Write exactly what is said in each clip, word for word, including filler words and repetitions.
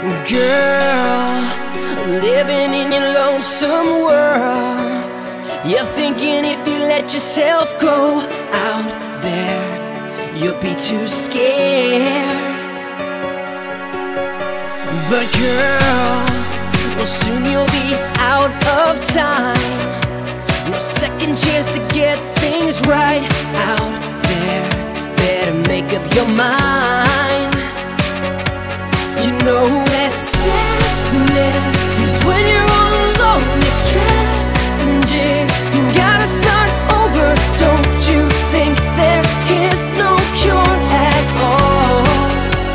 Girl, living in your lonesome world, you're thinking if you let yourself go out there, you'll be too scared. But girl, well, soon you'll be out of time. No second chance to get things right out there. Better make up your mind. You know that sadness is when you're all alone. It's tragic, you gotta start over. Don't you think there is no cure at all?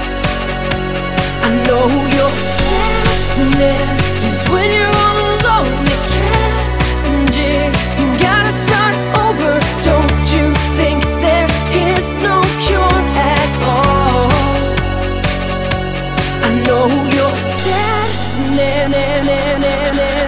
I know your sadness is when you're all alone. It's tragic, you gotta start over. Don't you think there is no cure at all? I know you're sad, na na na na na.